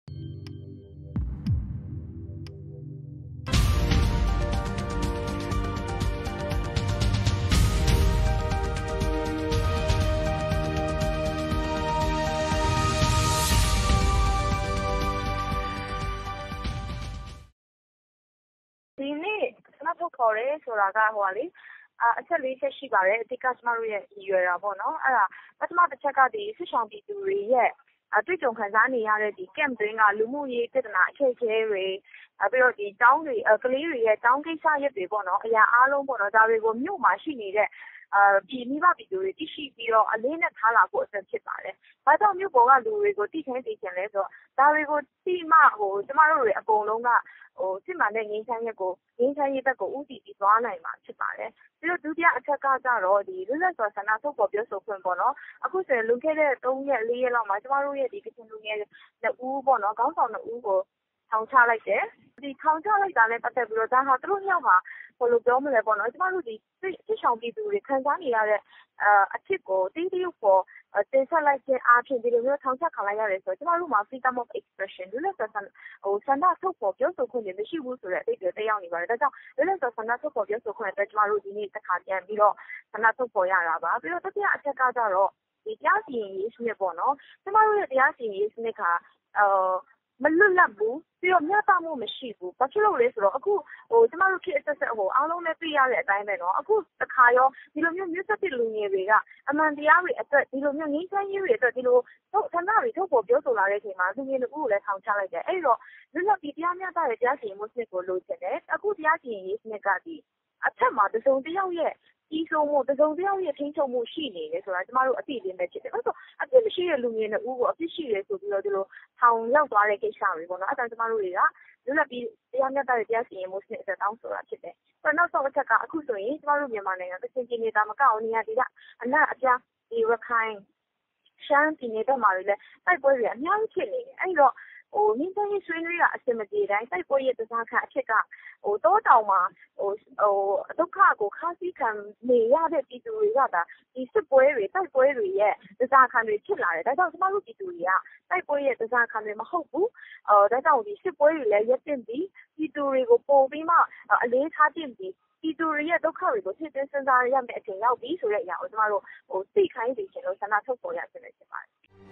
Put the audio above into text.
ဒီနေ့ဆန္ဒထုတ်ခေါ်တယ်ဆိုတာကအချက်၄ချက်ရှိပါတယ်အဓိကကျမတို့ရဲ့ရည်ရွယ်တာပေါ့နော်အဲ့ဒါပထမတစ်ချက်ကစစ်ဆောင်ပြည်သူတွေရဲ့တွေ့ကြုံခံစားနေရတဲ့camp တွင်းကလူမှုရေးပြဿနာအခက်အခဲတွေပြီးတော့ကျောင်းတွေကလေးတွေရဲ့ကျောင်းကိစ္စရပ်တွေပေါ့နော်အရာအားလုံးပေါ့နော်ဒါတွေကိုမြို့မှာရှိနေတဲ့မိဘပြည်သူတွေသိရှိပြီးတော့အလေးနဲ့ထားလာဖို့အတွက်ဖြစ်ပါတယ်။ဘာကြောင့်မြို့ပေါ်ကလူတွေကိုသိခိုင်းစေချင်လဲဆိုတော့ဒါတွေကိုသိမှကျမတို့တွေအကုန်လုံးကစစ်မှန်တဲ့ငြိမ်းချမ်းရေးဘက်ကိုဦးတည်ပြီးသွားနိုင်မှာဖြစ်ပါတယ်။ပြီးတော့ဒုတိယအချက်ကကြတော့လွတ်လပ်စွာဆန္ဒထုတ်ဖော်ပြောဆိုခွင့်ပေါ့နော်။အခုဆိုရင်လွန်ခဲ့တဲ့3ရက်4ရက်လောက်မှာကျမတို့ရဲ့ကချင်လူငယ်2ဦးပေါ့နော်ခေါင်းဆောင်2ဦးကိုထောင်ချလိုက်တယ်။ထောင်ချလိုက်တာနဲ့ပတ်သက်ပြီးတော့ဒါဟာသူတို့နှစ်ယောက်မှာဘယ်လိုပြောမလဲပေါ့နော်ကျမတို့စစ်ဆောင်ပြည်သူတွေခံစားနေရတဲ့အဖြစ်ကိုတိတိကျကျတင်ဆက်လိုက်ခြင်းအားဖြင့်ဒီလိုမျိုးထောင်ချခံလိုက်ရတယ်ဆိုတော့ကျမတို့မှာ freedom of expression လွတ်လပ်စွာဆန္ဒထုတ်ဖော်ပြောဆိုခွင့်တွေမရှိဘူးဆိုတဲ့အဓိပ္ပာယ်သက်ရောက်နေပါတယ်။ဒါကြောင့်လွတ်လပ်စွာဆန္ဒထုတ်ဖော်ပြောဆိုခွင့်အတွက်ကျမတို့ဒီနေ့တစ်ခါပြန်ပြီးတော့ဆန္ဒထုတ်ဖော်ရတာပါ။ပြီးတော့တတိယအချက်ကကြတော့တရားစီရင်ရေးစနစ်ပေါ့နော်။ကျမတို့ရဲ့တရားစီရင်ရေးစနစ်ကမလွတ်လပ်ဘူးပြီးတော့မျှတမှုမရှိဘူး။ဘာဖြစ်လို့လဲဆိုတော့အခုကျမတို့ခေတ်အဆက်ဆက်အားလုံးလည်းသိရတဲ့အတိုင်းပဲနော်။အခုတစ်ခါရောဒီလိုမျိုးမျိုးဆက်တဲ့လူငယ်တွေကအမှန်တရားတွေအတွက်ဒီလိုမျိုးငြိမ်းချမ်းရေးတွေအတွက်ဒီလိုဆန္ဒတွေထုတ်ဖော်ပြောဆိုလာတဲ့အချိန်မှာလူငယ်2ဦးကိုလည်းထောင်ချလိုက်တယ်။အဲ့တော့လွတ်လပ်ပြီးတရားမျှတတဲ့တရားစီရင်မှုစနစ်ကိုလိုချင်တယ်။အခုတရားစီရင်ရေးစနစ်ကအထက်မှာတစုံတစ်ယောက်ရဲ့ကြီးစိုးမှုတစုံတစ်ယောက်ရဲ့ထိန်းချုပ်မှုရှိနေတယ်ဆိုတာကျမတို့အသိလေးပဲဖြစ်တယ်။အဲ့တော့အပြစ်မရှိတဲ့လူငယ်2ဦးကိုအပြစ်ရှိတယ်ဆိုပြီးတော့ဒီလိုထောင်ရောက်သွားတဲ့ကိစ္စတွေပေါ့နော်။အဲ့ဒါကျမတို့တွေကလွတ်လပ်ပြီးတရားမျှတတဲ့တရားစီရင်မှုစနစ်အတွက်တောင်းဆိုတာဖြစ်တယ်။နောက်ဆုံးအချက်ကအခုဆိုရင်ကျမတို့မြန်မာနိုင်ငံကချင်ပြည်နယ်သားမကအောင်နေရာဒေသအနှံ့အပြားရခိုင်ရှမ်းပြည်နယ်ဘက်မှာလည်းတိုက်ပွဲတွေအများကြီးဖြစ်နေတယ်။အဲ့တော့ငြိမ်းချမ်းရေးဆွေးနွေးတာအဆင်မပြေတိုင်းတိုက်ပွဲရဲ့တစားခံအဖြစ်ကတောတောင်မှာဒုက္ခကိုခါးစည်းခံနေရတဲ့ပြည်သူတွေကစစ်ပွဲတွေတိုက်ပွဲတွေရဲ့တစားခံတွေဖြစ်လာတယ်။ဒါကြောင့်ကျမတို့ပြည်သူတွေကတိုက်ပွဲရဲ့တစားခံတွေမဟုတ်ဘူး။ဒါကြောင့်စစ်ပွဲတွေလည်းရပ်တန့်ပြီးပြည်သူတွေကိုပိုပြီးမှအလေးထားသင့်ပြီးပြည်သူတွေရဲ့ဒုက္ခတွေကိုထည့်သွင်းစဉ်းစားရမယ့်အချိန်ရောက်ပြီဆိုတဲ့အရာကိုကျမတို့သိခိုင်းစေချင်လို့ဆန္ဒထုတ်ဖော်ရခြင်းဖြစ်ပါတယ်။